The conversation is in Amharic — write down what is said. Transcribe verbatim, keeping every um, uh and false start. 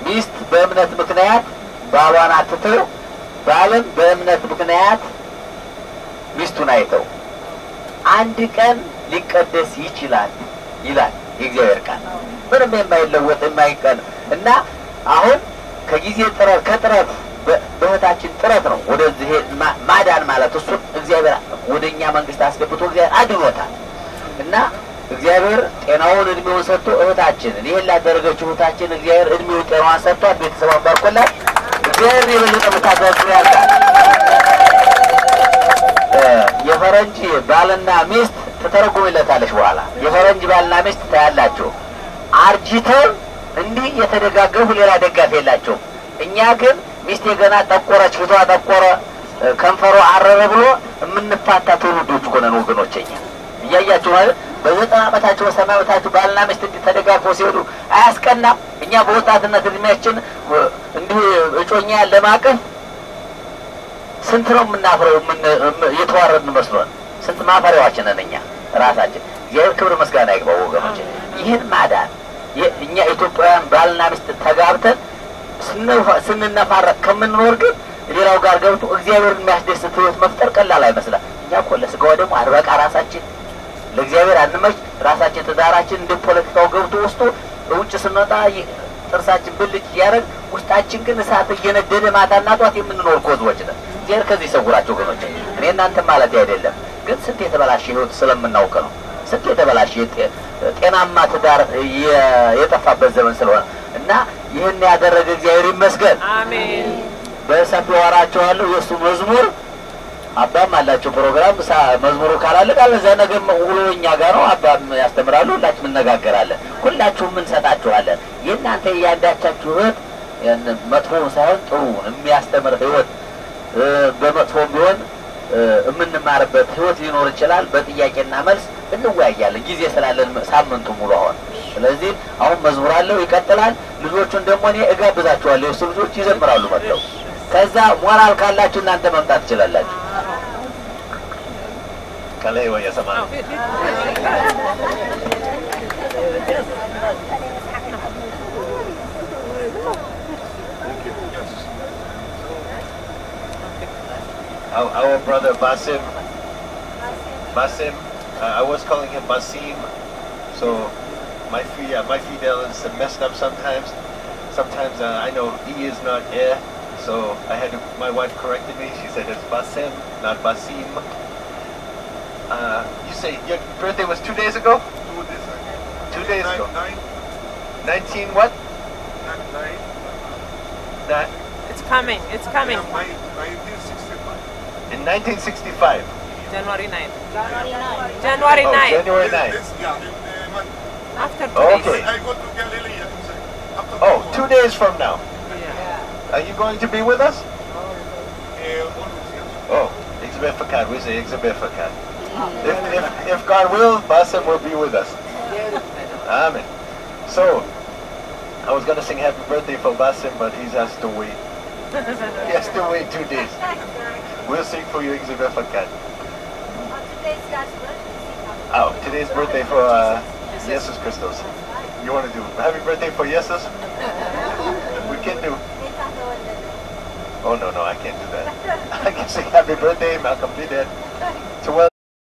ሚስት በእምነት ምክንያት ባሏን አትተው፣ ባልም በእምነት ምክንያት ሚስቱን አይተው አንድ ቀን ሊቀደስ ይችላል ይላል የእግዚአብሔር ቃል። ምንም የማይለወጥ የማይቀር እና አሁን ከጊዜ ጥረት ከጥረት በህታችን ጥረት ነው ወደዚህ ማዳን ማለት እሱ እግዚአብሔር ወደኛ መንግስት አስገብቶ እግዚአብሔር አድኖታል። እና እግዚአብሔር ጤናውን እድሜውን ሰጥቶ እህታችንን ይሄን ላደረገችው እህታችን እግዚአብሔር እድሜውን ጤናዋን ሰጥቷት ቤተሰቧን ባርኮላት እግዚአብሔር የበለጠ መታደስ ያርጋል። የፈረንጅ ባልና ሚስት ተተረጎመለታለች በኋላ የፈረንጅ ባልና ሚስት ታያላችሁ አርጅተው እንዲህ የተደጋገፉ ሌላ ደጋፍ የላቸው። እኛ ግን ሚስቴ ገና ጠቆረች ፊቷ ጠቆረ ከንፈሯ አረረ ብሎ የምንፋታ ትውልዶች እኮ ነን ወገኖቼ። እኛ እያያችሁ ማለት በዘጠና ዓመታቸው በሰማንያ ዓመታቸው ባልና ሚስት እንዲህ ተደጋግፈው ሲሄዱ አያስቀናም? እኛ በወጣትነት እድሜያችን እንዲህ እጮኛ ለማቀፍ ስንት ነው የምናፍረው? የተዋረድን መስሎን ስንት ማፈሪያዎችን ነን እኛ ራሳችን። እግዚአብሔር ክብር ምስጋና ይግባው ወገኖቼ። ይህን ማዳን እኛ ኢትዮጵያውያን ባልና ሚስት ተጋብተን ስንነፋረቅ ከምንኖር ግን ሌላው ጋር ገብቶ እግዚአብሔርን የሚያስደስት ህይወት መፍጠር ቀላል አይመስላል። እኛ እኮ ለስጋው ደግሞ አርበቃ ራሳችን ለእግዚአብሔር አንመች ራሳችን ትዳራችን እንደ ፖለቲካው ገብቶ ውስጡ ውጭ ስንወጣ ጥርሳችን ብልጭ ያደርግ ውስጣችን ግን እሳት እየነደደ ማታና ጧት የምንኖር ኮዝዎች ነን። እግዚአብሔር ከዚህ ይሰውራቸው ወገኖቼ። እኔ እናንተ ማለት አይደለም ግን ስንት የተበላሸ ህይወት ስለምናውቅ ነው። ስንት የተበላሸ ጤናማ ትዳር የጠፋበት ዘመን ስለሆነ እና ይህን ያደረገ እግዚአብሔር ይመስገን። አሜን። በሰፊው ወራቸዋለሁ የእሱ መዝሙር አባም አላቸው ፕሮግራም መዝሙሩ ካላለቀ አለዛ ነገር ውሎ እኛ ጋር ነው። አባም ያስተምራሉ፣ ሁላችንም እንነጋገራለን፣ ሁላችሁም እንሰጣችኋለን። የእናንተ ያንዳቻችሁ ህይወት መጥፎ ሳይሆን ጥሩ የሚያስተምር ህይወት በመጥፎም ቢሆን የምንማርበት ህይወት ሊኖር ይችላል። በጥያቄና መልስ እንወያያለን ጊዜ ስላለን ሳምንቱ ሙሉ አሁን። ስለዚህ አሁን መዝሙር አለው ይቀጥላል። ልጆቹን ደግሞ እኔ እጋብዛቸዋለሁ። የእሱ ልጆች ይዘምራሉ መጥተው። ከዛ ሞራል ካላችሁ እናንተ መምጣት ትችላላችሁ። ከላይ ወይ ያሰማል Our, our brother Basim, Basim, uh, I was calling him Basim, so my fee, uh, my fidel is messed up sometimes. Sometimes uh, I know he is not here, so I had to, my wife corrected me. She said it's Basim, not Basim. Uh, you say your birthday was two days ago? Two days ago. Two days nine, ago. Nine. Nineteen what? Nine. Nine. That. It's coming. It's coming. Yeah, nineteen sixty-five. In nineteen sixty-five. January ninth. January ninth. January oh, ninth. January ninth. This, yeah, in the month. After two oh, days. okay. I go to Galilee. After Oh, two days from now. Yeah. Are you going to be with us? Uh, always, yes. Oh, exhibit fakat. We say exhibit fakat. If, if, if God will, Basim will be with us. Amen. So, I was going to sing happy birthday for Basim, but he has to wait. He has to wait two days. We'll sing for you exhibit fakat. Today's God's birthday. Oh, today's birthday for uh, Jesus Christos. You want to do happy birthday for Jesus? We can do. Oh no, no, I can't do that. I can sing happy birthday, Malcolm did that. To well